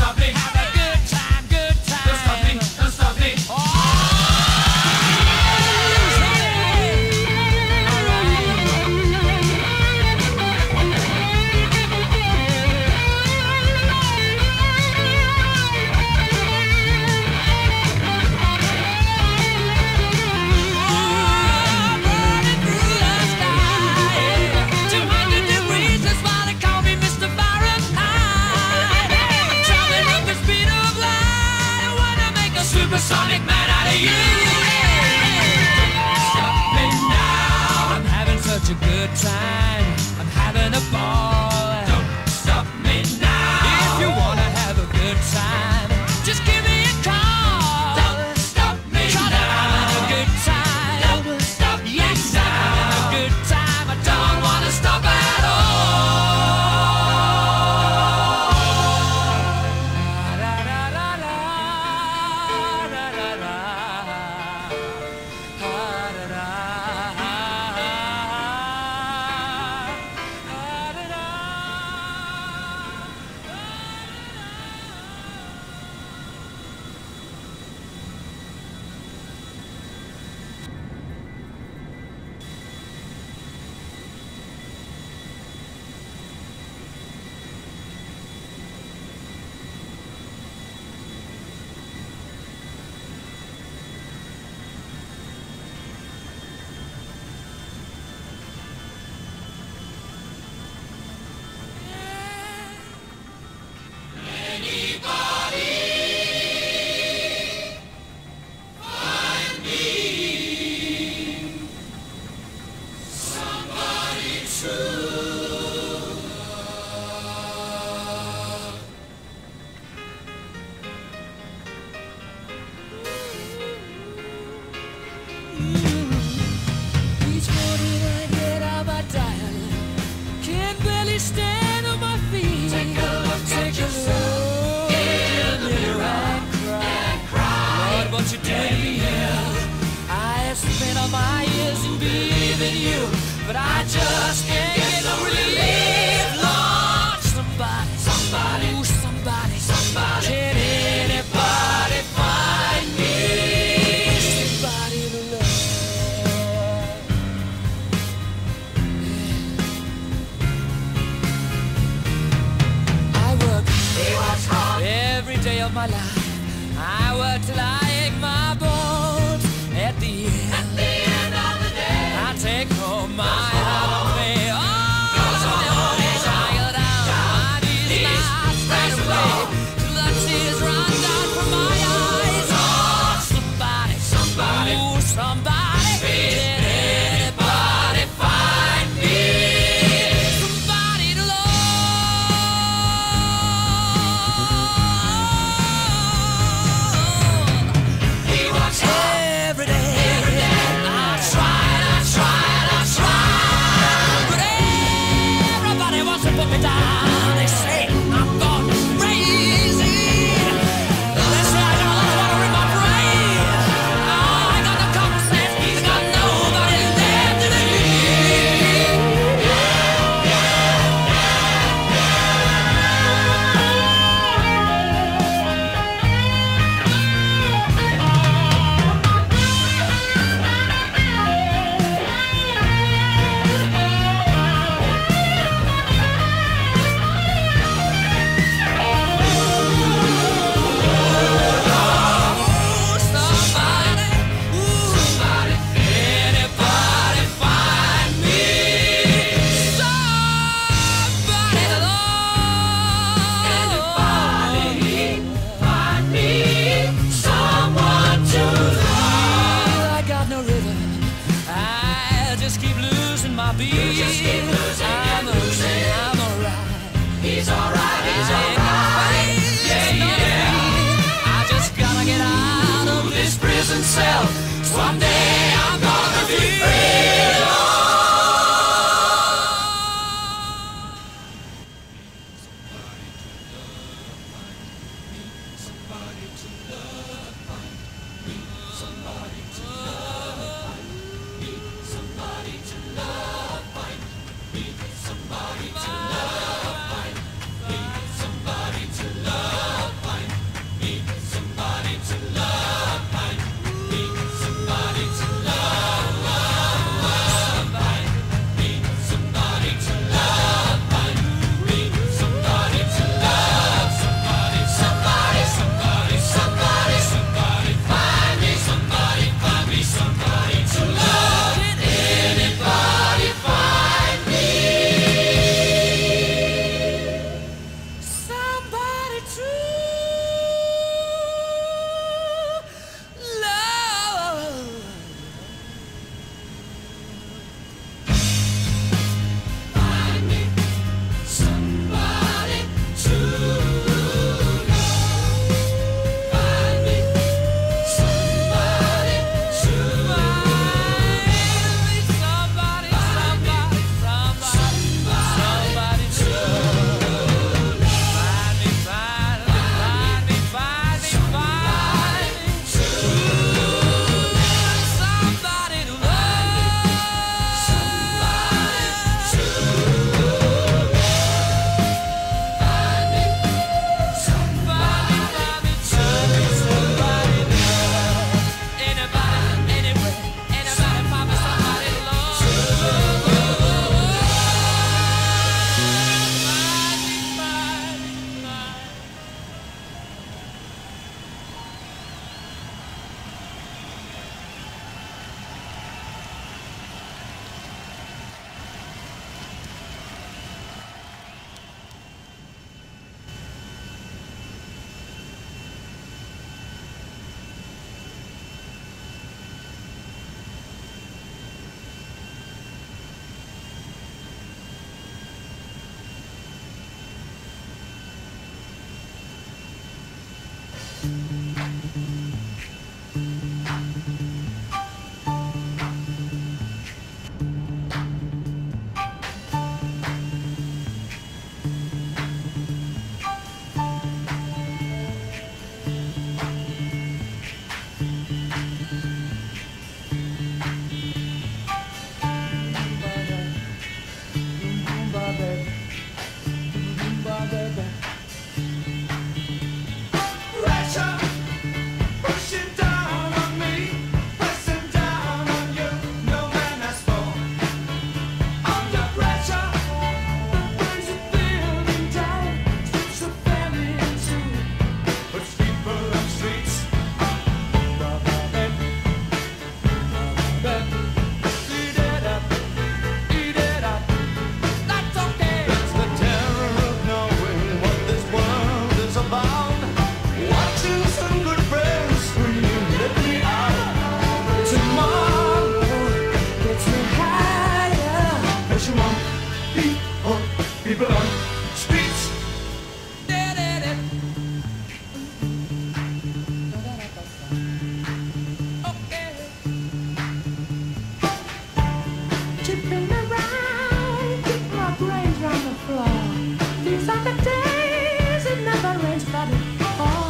stop me. Have a good time, good time. Don't stop me, don't stop me. Supersonic man out of you. Stop me now. I'm having such a good time. I'm having a ball. Don't stop me now. If you wanna have a good time, just give me a call. Don't stop me Try to now. have a good time. Don't stop me Yes, I'm having a now. good time. I don't wanna stop at all. Each morning I get out my dial, can't barely stand on my feet. Take a look at yourself in in the mirror and cry. Lord, what you doing to me? I have spent all my years in believing you, but I just can't get no relief. Lord, somebody, Somebody. ooh, somebody, Somebody. can anybody find me? Somebody to love. I work every day of my life. I work till I ache my bones. At the end of the day, I take home my half pay. I go down my knees and I stand away till the tears run down from my eyes. Oh, somebody, Somebody. ooh, somebody, can anybody find me? Somebody to love. he walks hard. Every day, I try, but everybody wants to put me down. They say I'm gone crazy. They say I got a lot of water in my brain. Oh, I got no common sense. I got nobody left to believe. Somebody, anybody find me? Somebody to love. Anybody find me? Someone to love. I got no rhythm. I just keep losing my beat. You just keep losing and losing. I'm alright. He's alright, he's I ain't alright. afraid. Yeah, It's not yeah. me. I just gotta get out of this prison cell. Someday I'm gonna be free. Pressure pushing down on me, pressing down on you. No man has fallen under pressure. Brings a feeling down, strips the family in two, puts people on streets. Eat it up, eat it up. That's okay. It's the terror of knowing what this world is about. Watching some good friends scream, let me out. Tomorrow gets me higher. What you want? People on streets. Okay. Tipping around, keep my brains on the floor. These are the days it never rains, but it falls.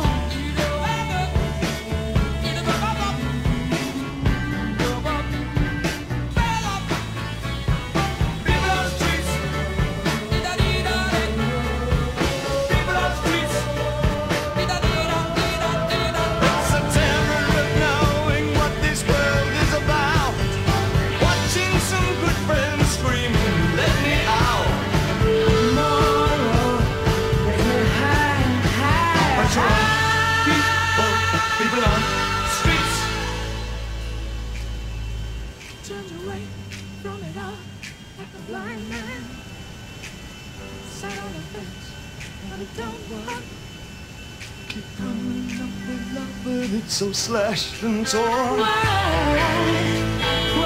People on streets. People on streets. It's the terror of knowing what this world is about. Watching some good friends screaming, let me out. Tomorrow gets me higher. What you want? People on streets. Turns away from it all like a blind man. Sat on the fence, but it don't work. Keep coming up with love, but it's so slashed and torn. Why